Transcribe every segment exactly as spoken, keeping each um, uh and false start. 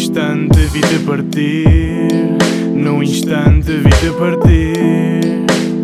instante vi-te partir, num instante vi-te partir.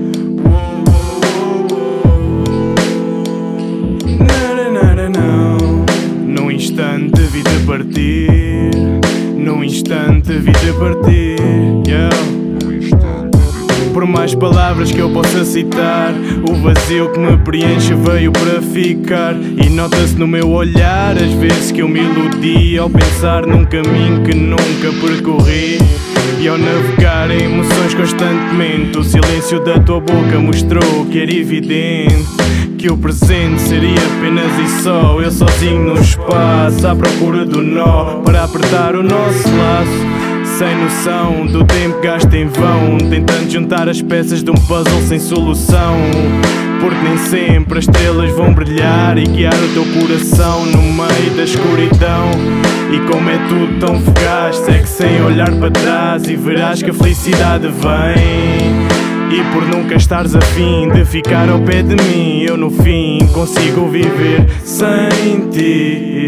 Num instante vi-te partir, num instante vi-te partir, yeah. Por mais palavras que eu possa citar, o vazio que me preenche veio para ficar. E nota-se no meu olhar as vezes que eu me iludi ao pensar num caminho que nunca percorri. E ao navegar em emoções constantemente, o silêncio da tua boca mostrou que era evidente que o presente seria apenas e só eu sozinho no espaço, à procura do nó para apertar o nosso laço. Sem noção do tempo gasto em vão, tentando juntar as peças de um puzzle sem solução. Porque nem sempre as estrelas vão brilhar e guiar o teu coração no meio da escuridão. E como é tudo tão fugaz, segue sem olhar para trás e verás que a felicidade vem. E por nunca estares a fim de ficar ao pé de mim, eu no fim consigo viver sem ti.